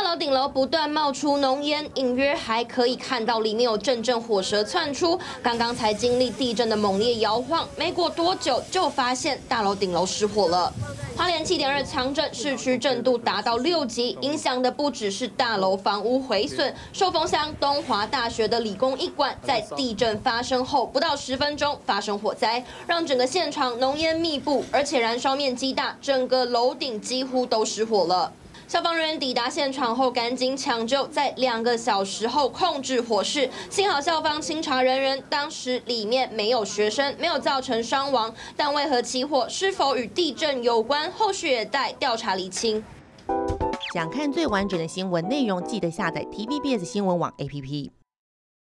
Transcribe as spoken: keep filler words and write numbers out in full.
楼顶楼不断冒出浓烟，隐约还可以看到里面有阵阵火舌窜出。刚刚才经历地震的猛烈摇晃，没过多久就发现大楼顶楼失火了。花莲七点二强震，市区震度达到六级，影响的不只是大楼房屋毁损。寿丰乡东华大学的理工一馆在地震发生后不到十分钟发生火灾，让整个现场浓烟密布，而且燃烧面积大，整个楼顶几乎都失火了。 消防人员抵达现场后，赶紧抢救，在两个小时后控制火势。幸好消防清查人员当时里面没有学生，没有造成伤亡。但为何起火，是否与地震有关，后续也待调查厘清。 想看最完整的新闻内容，记得下载 T V B S 新闻网 A P P。